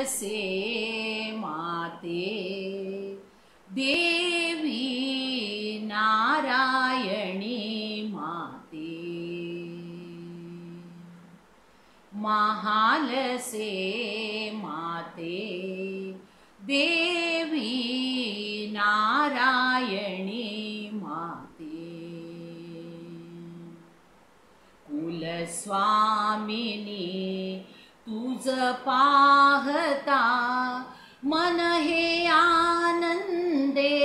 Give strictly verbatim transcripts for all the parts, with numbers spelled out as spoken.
से माते देवी नारायणी माते, महाल से माते देवी नारायणी माते, कुलस्वामिनी तुझ पाहता मन हे आनंदे,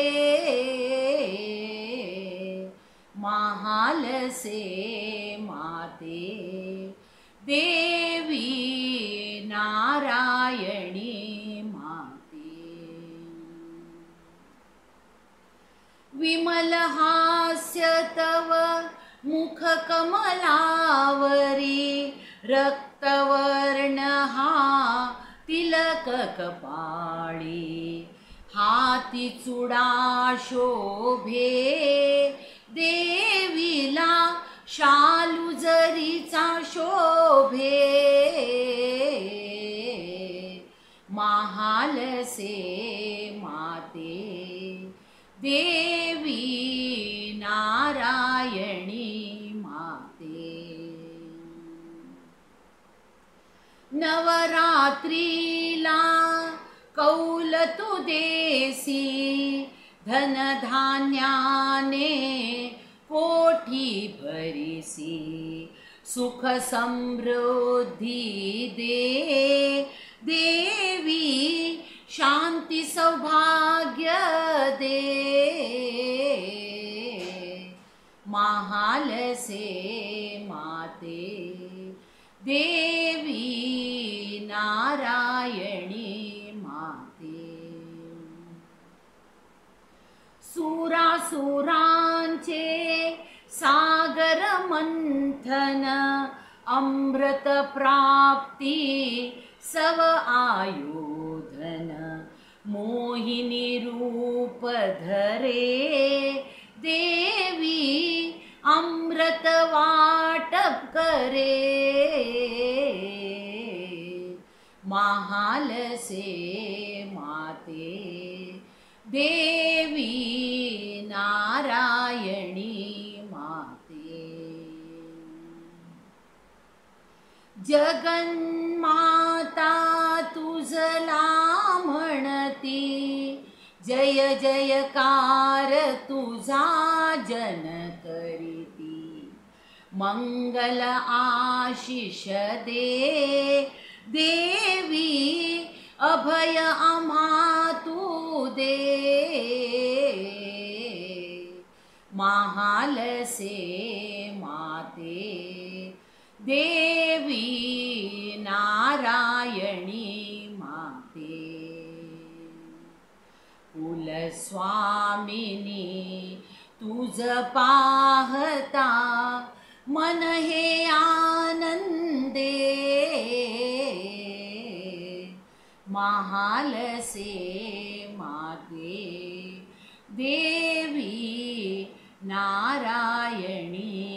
महाल से माते देवी नारायणी माते, विमल हास्य तव मुख कमलावरी, रक्तवर्ण हा तिलक कपाळी, हाती चुडा शोभे देवीला शालू जरीचा शोभे, महाल से माते देवी नारायणी माते, नवरात्रीला कौल तू देसी, धन धान्याने कोठी भरीसी, सुख समृद्धी दे देवी, शांती सौभाग्य दे, महाल से माते देवी नारायणी माते, सुरासुरांचे सागर मंथन, अमृत प्राप्ती सव आयोधन, मोहिनी रूप धरे देवी, अमृत वाटप करे, महाल से माते देवी नारायणी माते, जगन्माता तुझला म्हणती, जय जयकार तुझा जन करीती, मंगल आशिष दे देवी, अभय आम्हा तू दे, महाल से माते देवी नारायणी माते, कुलस्वामिनी तुझ पाहता मन हे आनंदे, महाल से माते देवी नारायणी